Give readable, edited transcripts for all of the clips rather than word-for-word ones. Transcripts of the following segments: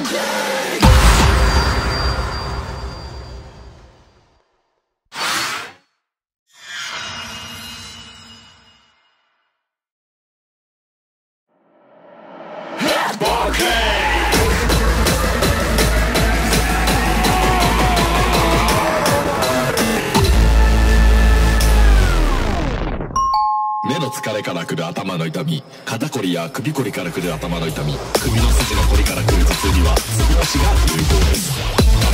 目の疲れからくる頭の痛み、肩こりや首こりからくる頭の痛み、首の筋のこりからくる頭痛には次の詞が有効です。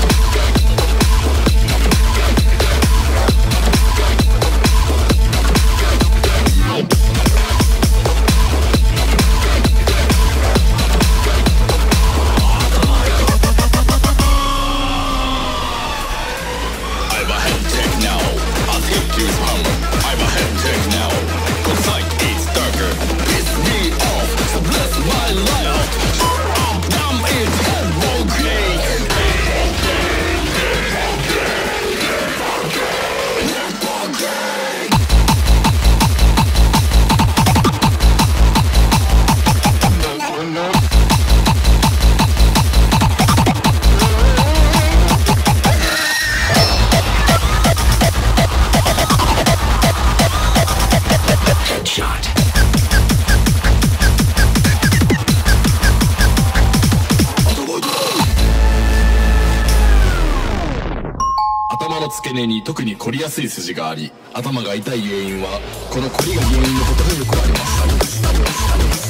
頭の付け根に特に凝りやすい筋があり、頭が痛い原因はこの凝りが原因のことがよくあります。